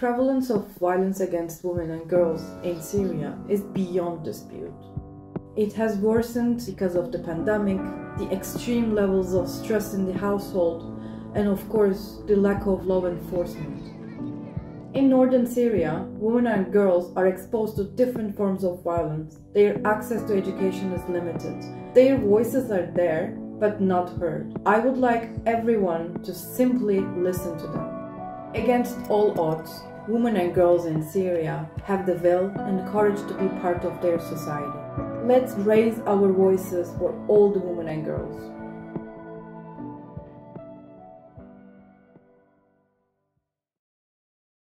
prevalence of violence against women and girls in Syria is beyond dispute. It has worsened because of the pandemic, the extreme levels of stress in the household, and of course, the lack of law enforcement. In northern Syria, women and girls are exposed to different forms of violence. Their access to education is limited. Their voices are there, but not heard. I would like everyone to simply listen to them. Against all odds, women and girls in Syria have the will and courage to be part of their society. Let's raise our voices for all the women and girls.